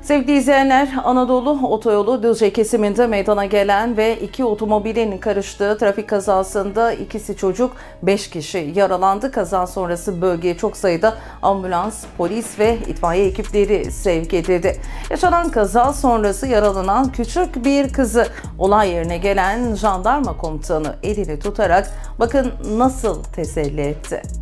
Sevgili izleyenler, Anadolu Otoyolu Düzce kesiminde meydana gelen ve iki otomobilin karıştığı trafik kazasında ikisi çocuk, 5 kişi yaralandı. Kaza sonrası bölgeye çok sayıda ambulans, polis ve itfaiye ekipleri sevk edildi. Yaşanan kaza sonrası yaralanan küçük bir kızı olay yerine gelen jandarma komutanı elini tutarak bakın nasıl teselli etti.